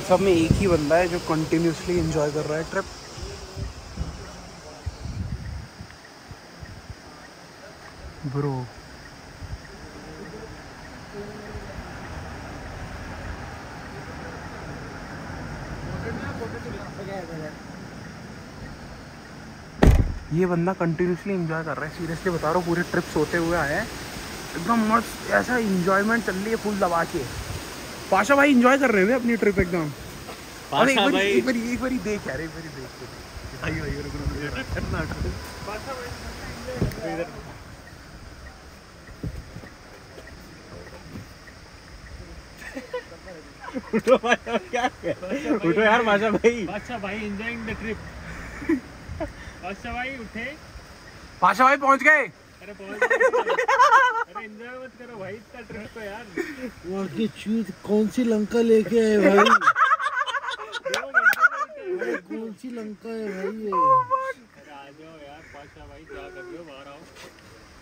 सब में एक ही बंदा है जो कंटिन्यूसली एंजॉय कर रहा है ट्रिप। ब्रो ये बंदा कंटिन्यूसली एंजॉय कर रहा है, सीरियसली बता रहा हूँ। पूरे ट्रिप सोते हुए आए हैं, एकदम मस्त ऐसा एंजॉयमेंट चल रही है फुल दबा के। पाशा भाई एंजॉय कर रहे हैं अपनी ट्रिप एकदम। अरे एक बारी देख यार, एक बारी देख भाई भाई उठो भाई, क्या उठो यार बादशाह भाई। बादशाह भाई एंजॉयिंग द ट्रिप। बादशाह भाई उठे। पाशा भाई पहुंच गए। अरे पहुंच गए। अरे एंजॉय मत करो भाई इतना ट्रिप को यार। वहाँ की चीज कौन सी लंका लेके आए भाई? कौन सी लंका है भाई ये? अरे आ जाओ यार बादशाह भाई, क्या कर रहे हो, बाहर आओ।